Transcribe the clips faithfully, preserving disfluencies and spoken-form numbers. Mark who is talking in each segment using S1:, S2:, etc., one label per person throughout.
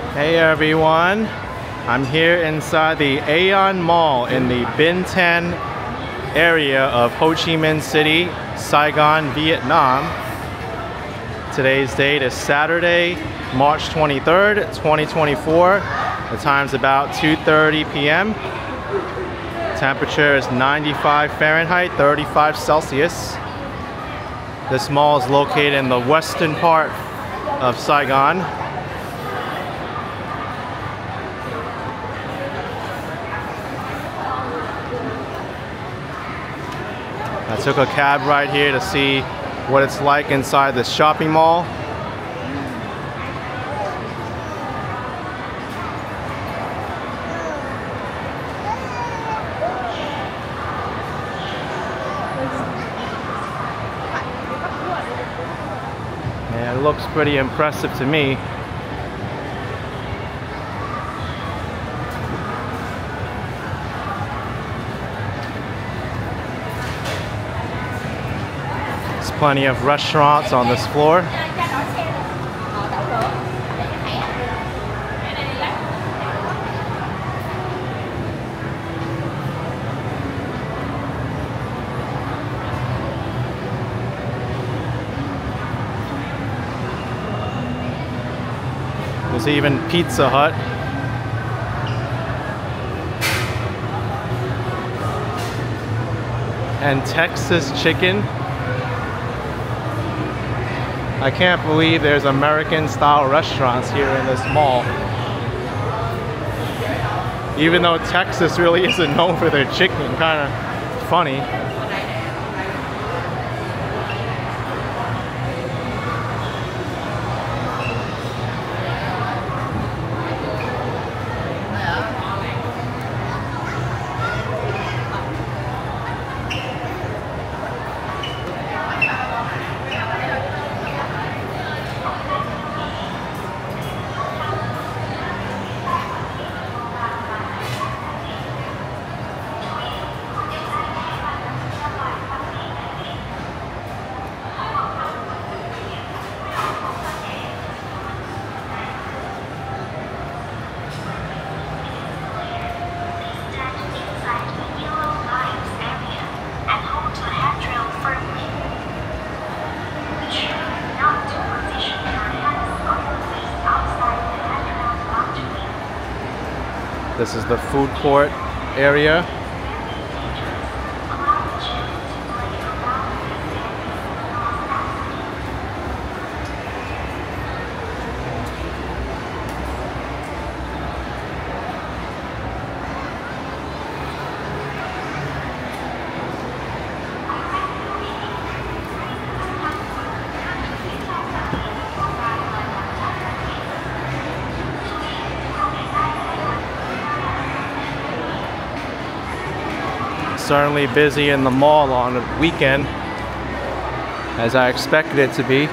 S1: Hey everyone, I'm here inside the AEON Mall in the Binh area of Ho Chi Minh City, Saigon, Vietnam. Today's date is Saturday, March twenty-third, twenty twenty-four. The time's about two thirty p m Temperature is ninety-five Fahrenheit, thirty-five Celsius. This mall is located in the western part of Saigon. I took a cab right here to see what it's like inside the shopping mall. And it looks pretty impressive to me. Plenty of restaurants on this floor. There's even Pizza Hut. And Texas chicken. I can't believe there's American-style restaurants here in this mall. Even though Texas really isn't known for their chicken, kind of funny. This is the food court area. Certainly busy in the mall on a weekend, as I expected it to be.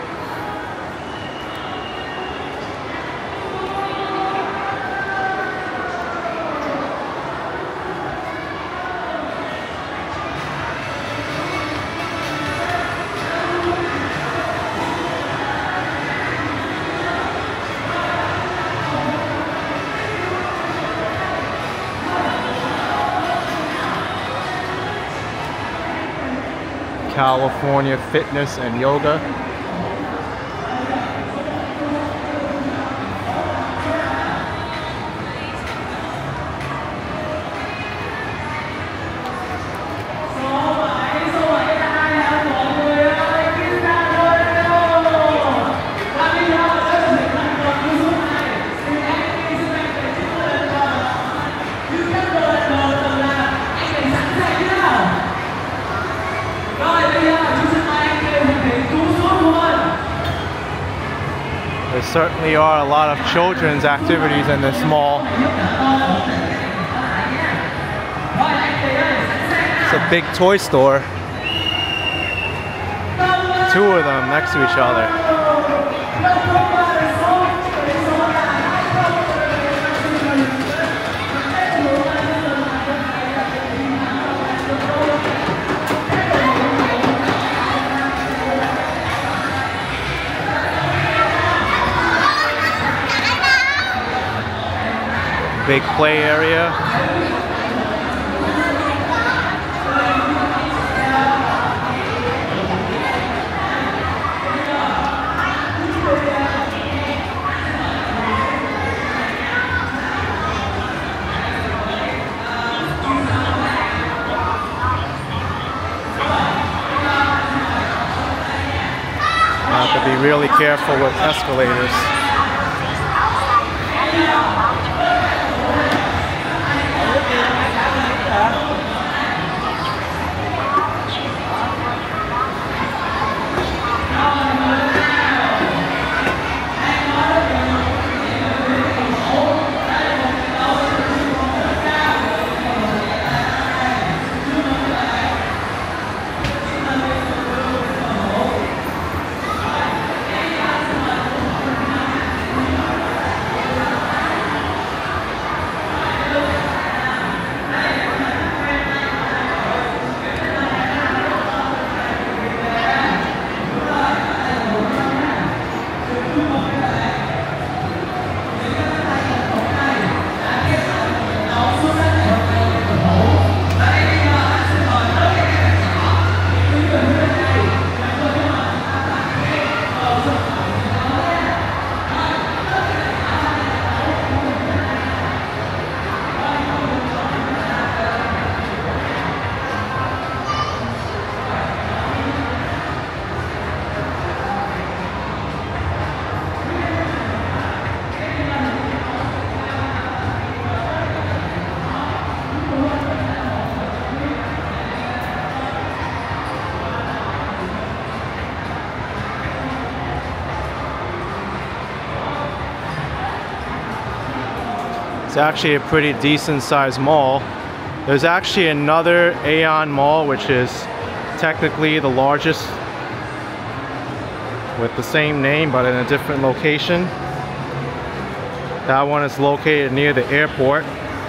S1: California Fitness and Yoga. There certainly are a lot of children's activities in this mall. It's a big toy store. Two of them next to each other. big play area. Have to be really careful with escalators. It's actually a pretty decent sized mall. There's actually another AEON Mall, which is technically the largest, with the same name but in a different location. That one is located near the airport.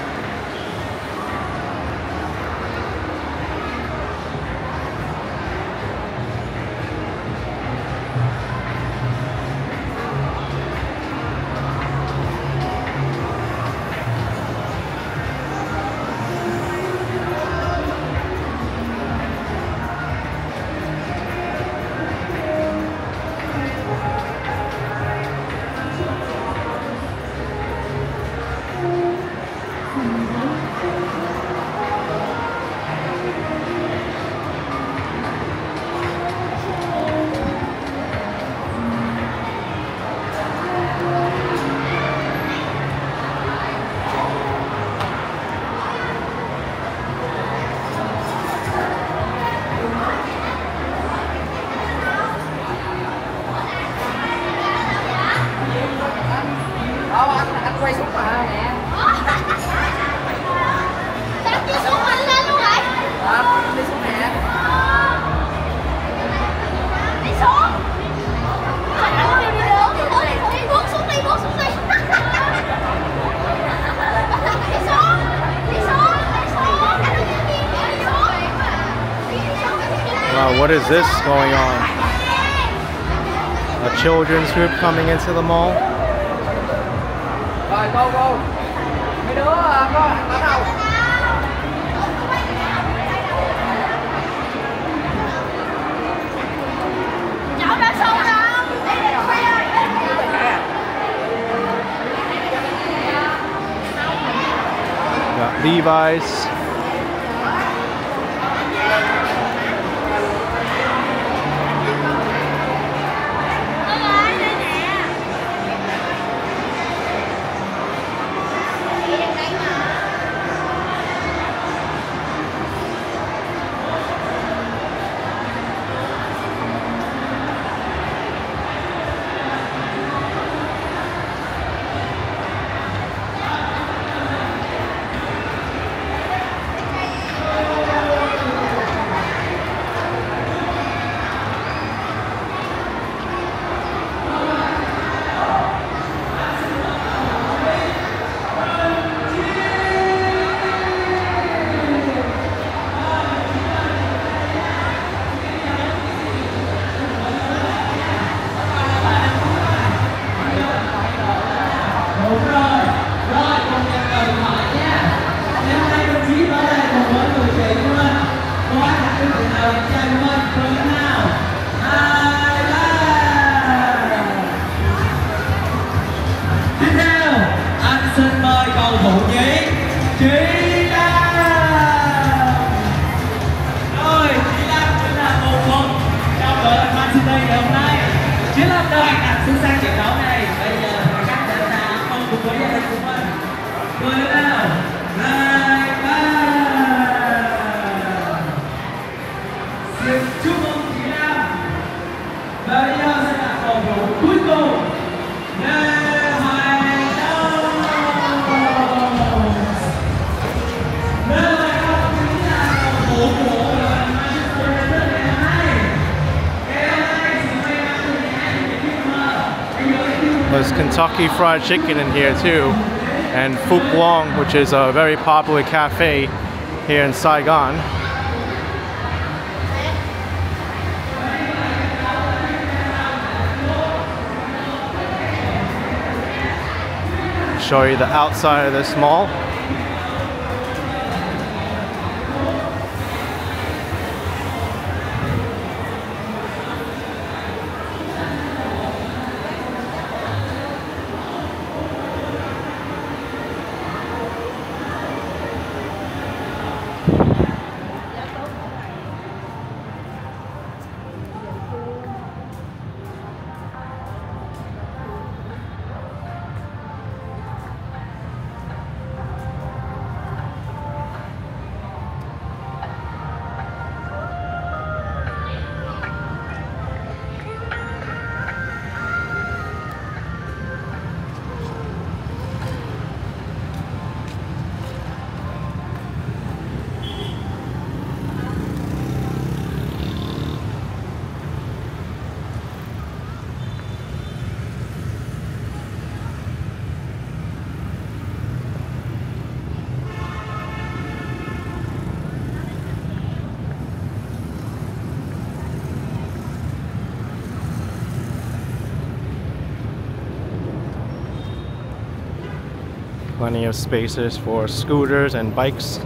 S1: Wow, what is this going on? A children's group coming into the mall?
S2: Rồi, go, go. Mấy đứa có bắt đầu.
S3: Cháu đã xong rồi.
S1: Got Levi's. There's Kentucky Fried Chicken in here too, and Phuc Long, which is a very popular cafe here in Saigon. Show you the outside of this mall. Plenty of spaces for scooters and bikes.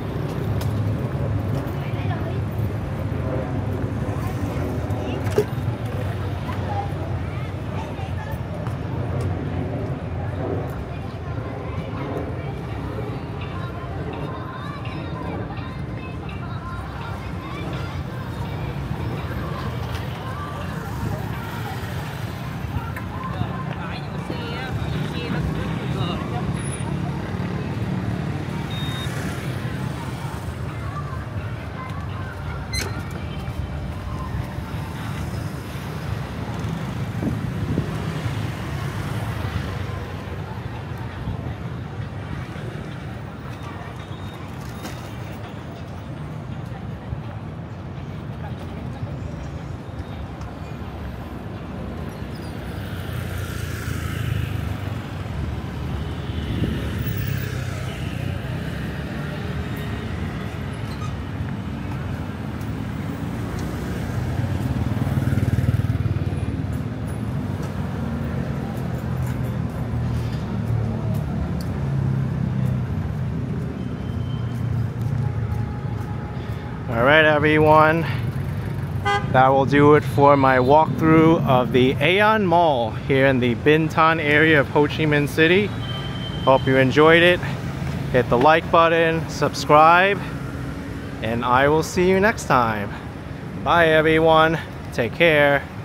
S1: Alright everyone, that will do it for my walkthrough of the AEON Mall here in the Binh area of Ho Chi Minh City. Hope you enjoyed it. Hit the like button, subscribe, and I will see you next time. Bye everyone, take care.